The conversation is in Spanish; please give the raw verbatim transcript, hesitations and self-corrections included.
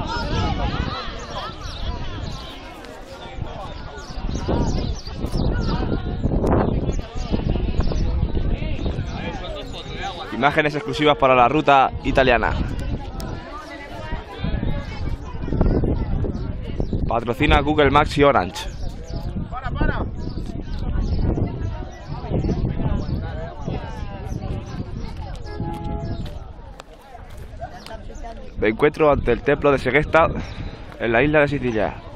Imágenes exclusivas para la ruta italiana. Patrocina Google Maps y Orange. Para, para. Me encuentro ante el templo de Segesta en la isla de Sicilia.